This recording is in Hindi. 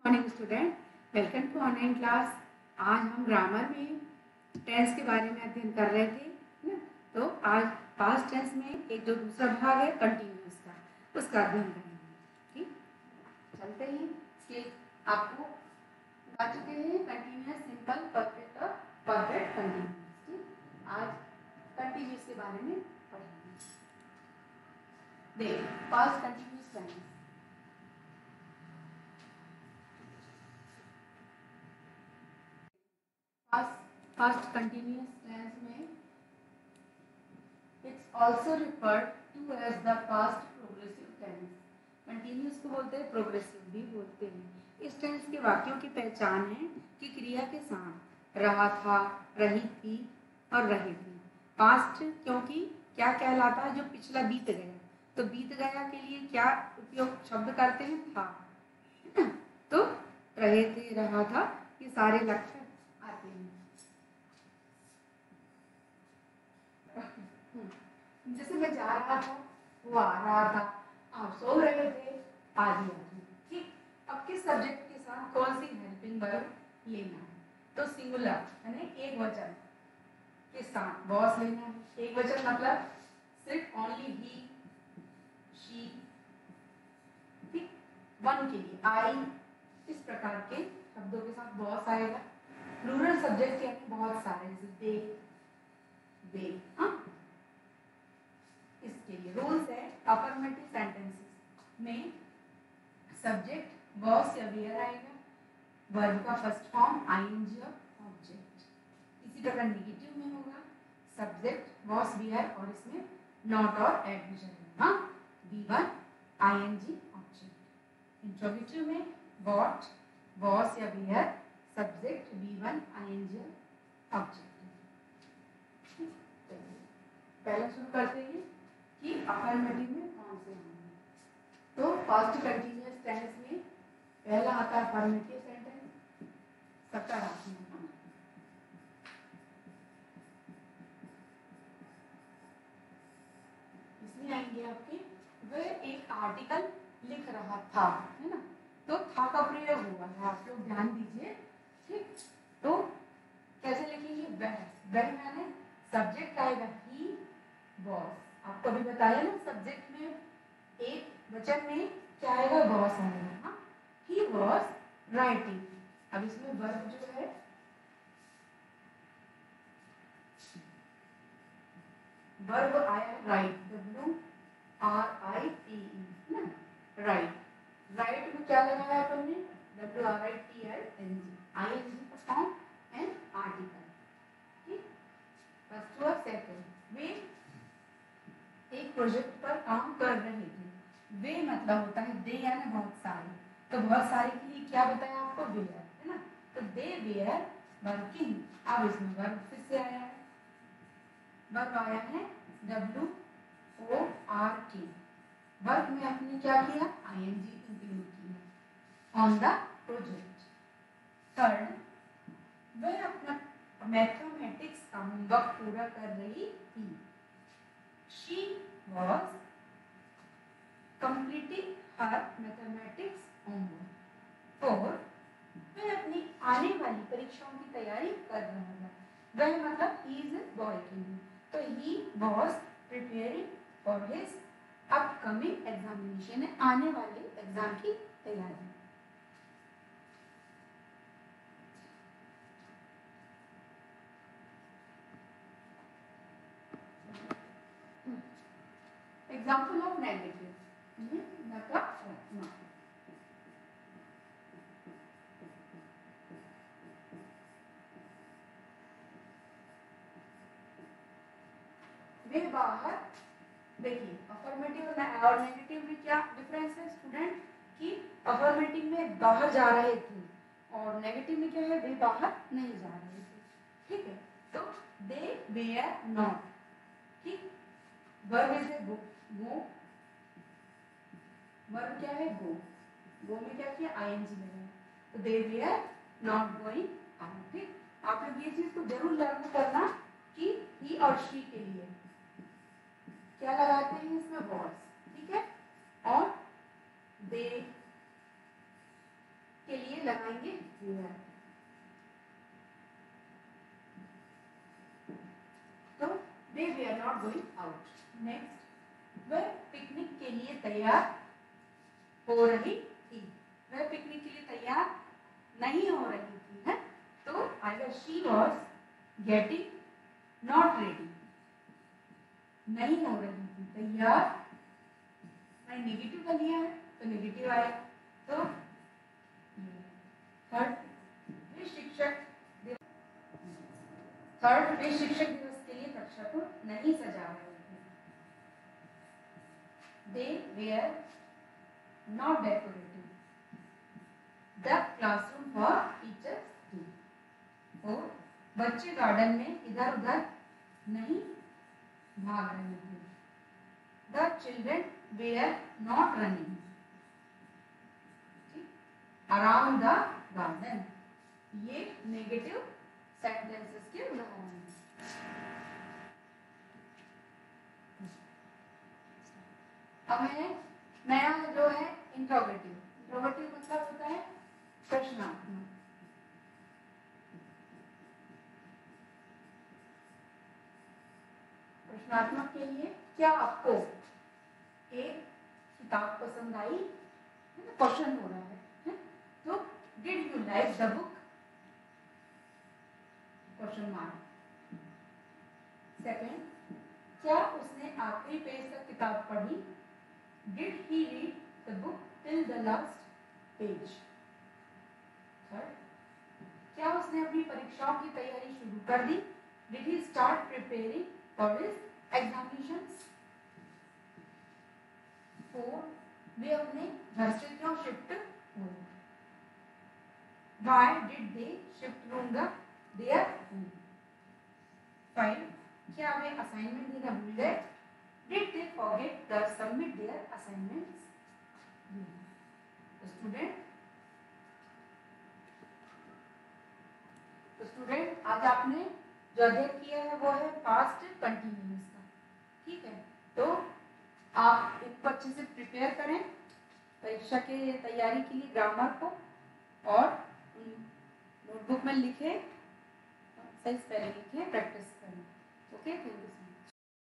Morning student, welcome to online class. आज हम ग्रामर में टेंस के बारे में अध्ययन कर रहे थे ना। तो आज पास्ट टेंस में एक जो दूसरा भाग है कंटिन्यूअस का, उसका अध्ययन करेंगे। ठीक, चलते ही इसके आपको बता चुके हैं कंटिन्यूअस, सिंपल, परफेक्ट और परफेक्ट कंटिन्यूअस। ठीक, आज कंटिन्यूअस के बारे में पढ़ेंगे। देख, past continuous tense past continuous tense में it's also referred to as the past progressive tense। continuous को बोलते हैं, प्रोग्रेसिव भी बोलते हैं। इस टेंस के वाक्यों की पहचान है कि क्रिया के साथ रहा था, रही थी और रहेगी। पास्ट क्योंकि क्या कहलाता है, जो पिछला बीत गया। तो बीत गया के लिए क्या उपयोग शब्द करते हैं, था, है ना। तो रहे थे, रहा था, ये सारे लक्षण आते हैं। जैसे मैं जा रहा था, वो आ रहा था, आप सो रहे थे, आदि आदि। ठीक, अब किस सब्जेक्ट के साथ कौन सी हेल्पिंग वर्ब लेना है, तो सिंगुलर यानी एक वचन के साथ बॉस लेना है। एक वचन मतलब सिर्फ ओनली ही, शी। ठीक, वन के लिए आई, इस प्रकार के शब्दों के साथ बॉस आएगा। प्लूरल सब्जेक्ट यानी बहुत सारे, जैसे दे, हाँ। इसके लिए रूल्स है, अफर्मेटिव सेंटेंसेस में सब्जेक्ट बॉस या वेयर आएगा, वर्ब का फर्स्ट फॉर्म आईएनजी और ऑब्जेक्ट। इसी प्रकार नेगेटिव में होगा सब्जेक्ट बॉस वेयर और इसमें नॉट और एडवर्ब होगा, V1 आईएनजी ऑब्जेक्ट। इंट्रोगेटिव में व्हाट बॉस या were, subject V1 ING object. पहले शुरू करते हैं कि अफर्मेटिव में कौन से होंगे। तो पास्ट कंटीन्यूअस टेंस में पहला आता है अफर्मेटिव सेंटेंस, सकारात्मक। इसमें आएंगे आपके, वह एक आर्टिकल लिख रहा था, है ना। तो था का प्रयोग हुआ है, आप लोग ध्यान दीजिए। ठीक, तो कैसे लिखेंगे, वह मैंने सब्जेक्ट आएगा ही बॉस। आपको अभी बताया ना, सब्जेक्ट में एक वचन में क्या आएगा, बॉस आएगा। He was writing. अब इसमें वर्ब जो है वर्ब आया राइट, WRITE ना, राइट। राइट में क्या लगाया अपन ने, WRITING, ING का फॉर्म एंड आर्टिकल। ठीक, फर्स्ट और सेकंड। वे एक प्रोजेक्ट पर काम कर रहे थे। वे मतलब होता है दे यानी बहुत सारे, तो बहुत सारे के लिए क्या बताया आपको, वेयर, है ना। तो दे वेयर वर्किंग। अब इसमें वर्ब फिर से आया है, वर्ब आया है WORK। वर्क में आपने क्या किया, ING इंक्लूड किया, ऑन द प्रोजेक्ट। थर्ड, वह अपना मैथमेटिक्स का होमवर्क पूरा कर रही थी। She was completing her mathematics homework। Four, वह अपनी आने वाली परीक्षाओं की तैयारी कर रहा था। वह मतलब he is a boy के लिए, तो he was preparing for his upcoming examination, है आने वाले एग्जाम की तैयारी। Example of negative, नकारात्मक। वे बाहर, देखिए अफर्मेटिव और नेगेटिव में क्या डिफरेंस है स्टूडेंट, कि अफर्मेटिव में बाहर जा रहे थे और नेगेटिव में क्या है, वे बाहर नहीं जा रहे थे। ठीक है, तो दे वेयर नॉट। ठीक, वर्ब इज गो, वर्ब क्या है, गो में क्या किया, आईएनजी लगाया, तो they were not going out. ठीक, आप लोग ये चीज को जरूर लर्न करना कि ही और शी के लिए क्या लगाते हैं, इसमें वॉज। ठीक है, और दे के लिए लगाएंगे वेयर। तो they were not going out. Next, वह पिकनिक के लिए तैयार हो रही थी। वह पिकनिक के लिए तैयार नहीं हो रही थी, है? तो आएगा she was getting not ready. नहीं हो रही थी, तैयार मैंने नेगेटिव का लिया है तो नेगेटिव आया। तो थर्ड, वे शिक्षक दिवस के लिए कक्षा को नहीं सजा रहे थे। They were not decorating the classroom for teachers day. और बच्चे गार्डन में इधर उधर नहीं भाग रहे थे। The children were not running around the garden. ये नेगेटिव सेंटेंसेस के उदाहरण हैं। अब है नया जो है इंट्रोगेटिव। इंट्रोगेटिव मतलब होता है प्रश्नात्मक। प्रश्नात्मक के लिए क्या आपको एक किताब पसंद आई? क्वेश्चन हो रहा है? तो did you like the book? Question mark. Second, क्या उसने आखिरी पेज तक किताब पढ़ी? Did he read the book till the last page? Third, क्या उसने अपनी परीक्षाओं की तैयारी शुरू कर दी? Did he start preparing for his examinations? Fourth, वे अपने घर से क्यों शिफ्ट हुए? Why did they shift from their home? 5, क्या वे असाइनमेंट देना भूल गए? Did they forget to submit their assignments? तो स्टूडेंट आज आपने जो अध्ययन किया है वो है पास्ट कंटिन्यूअस का। ठीक है, तो आप इनको अच्छे से प्रिपेयर करें परीक्षा के तैयारी के लिए ग्रामर को, और नोटबुक में लिखे, सही स्पेलिंग लिखे, प्रैक्टिस करें। Okay, thank you.